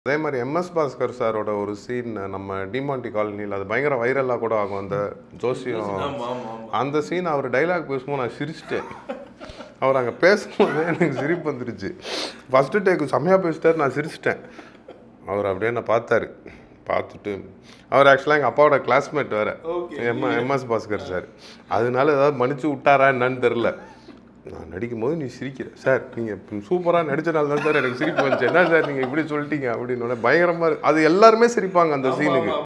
அதே மாதிரி M.S.Bhaskar சாரோட ஒரு சீன் நம்ம டிமாண்டி காலனியில் அது பயங்கர வைரலாக கூட ஆகும். அந்த ஜோசியம் அந்த சீன் அவர் டைலாக் பேசும்போது நான் சிரிச்சிட்டேன். அவர் அங்கே பேசும்போது எனக்கு சிரிப்பு வந்துருச்சு. ஃபஸ்ட்டு டேக்கு செம்மையாக பேசிட்டார், நான் சிரிச்சிட்டேன். அவர் அப்படியே நான் பார்த்துட்டு அவர் ஆக்சுவலாக எங்கள் அப்பாவோட கிளாஸ்மேட் வேறு M.S.Bhaskar சார். அதனால ஏதாவது மன்னிச்சு விட்டாரா என்னன்னு தெரில. நான் நடிக்கும் போது நீ சிரிக்கிற சார், நீங்கள் சூப்பராக நடித்தனால தான் சார் எனக்கு சிரிப்பு வந்துச்சு. என்ன சார் நீங்கள் இப்படி சொல்லிட்டீங்க அப்படின்னு பயங்கரமாக அது எல்லாருமே சிரிப்பாங்க அந்த சீனுக்கு.